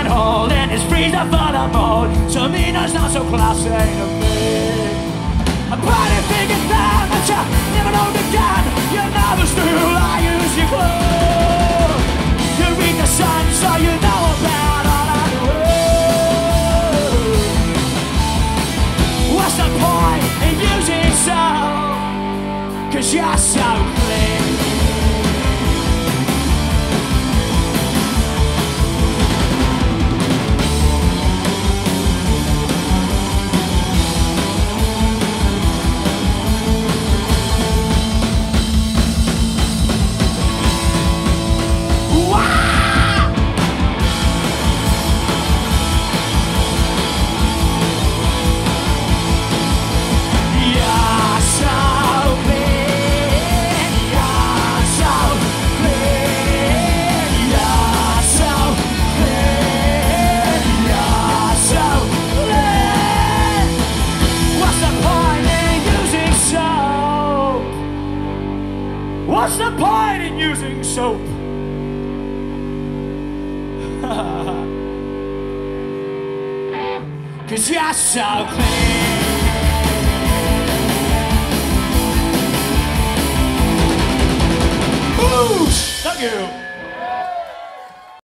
and holding his freezer for the mold. To me that's not so classy to me. A party thinking that you never know again. You never still I use your clothes. You read the sign so you know about all I do. What's the point in using soap? 'Cause you're so clean. What's the point in using soap? 'Cause you're so clean. Boosh! Thank you.